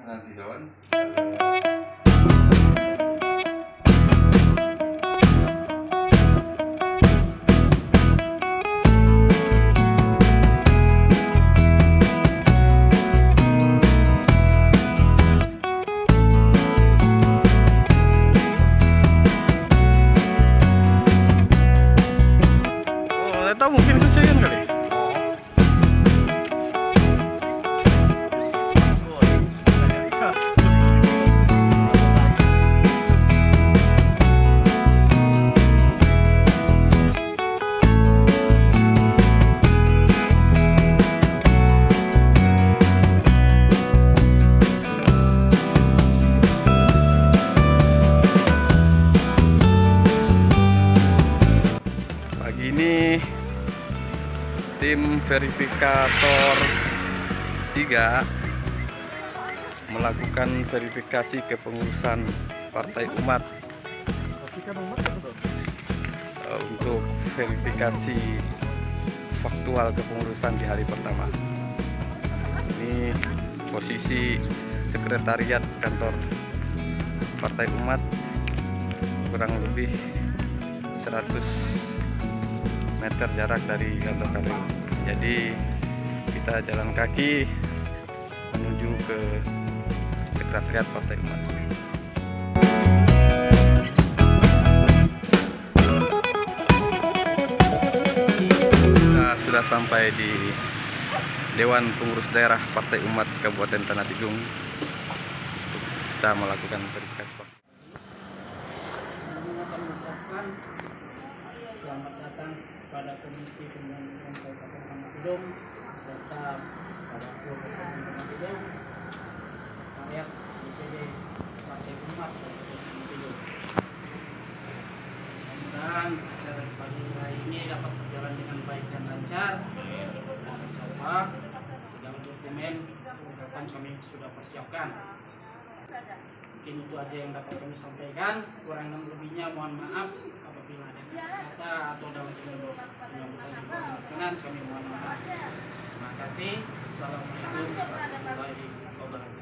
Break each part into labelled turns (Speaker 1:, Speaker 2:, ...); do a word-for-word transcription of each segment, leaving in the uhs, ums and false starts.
Speaker 1: nanti Don.
Speaker 2: Atau mungkin kecilin kali. Pagi ini tim verifikator tiga melakukan verifikasi kepengurusan Partai Umat untuk verifikasi faktual kepengurusan di hari pertama. Ini posisi sekretariat kantor Partai Umat, kurang lebih seratus meter jarak dari kantor K P U. Jadi kita jalan kaki menuju ke sekretariat Partai Umat. Kita sudah sampai di Dewan Pengurus Daerah Partai Umat Kabupaten Tanah Tidung. Kita melakukan verifikasi.
Speaker 3: Selamat datang pada Komisi Pemilihan Kabupaten Tanah Tidung serta pada seluruh Kabupaten Tanah Tidung, sekretariat D P D Partai Umat Kabupaten Tanah Tidung. Mudah-mudahan acara pagi hari ini dapat berjalan dengan baik dan lancar. Dan insyaallah segala dokumen perlengkapan kami sudah persiapkan. Mungkin itu aja yang dapat kami sampaikan. Kurang dan lebihnya mohon maaf apabila ada kata atau dalam penyambutan berkenan kami mohon maaf. Terima kasih. Assalamualaikum warahmatullahi wabarakatuh.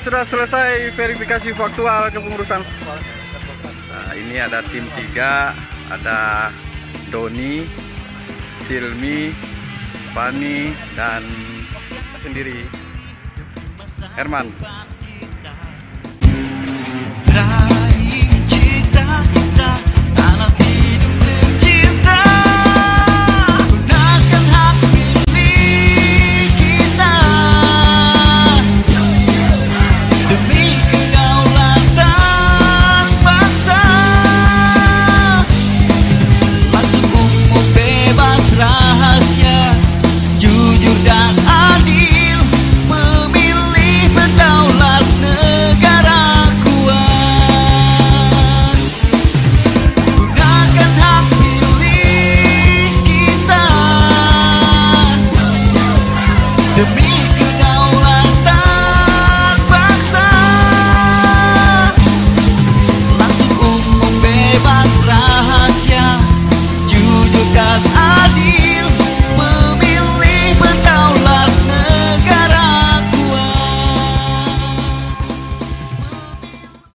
Speaker 2: sudah selesai verifikasi faktual kepengurusan. Nah, ini ada tim tiga, ada Doni, Silmi, Fani, dan sendiri Herman.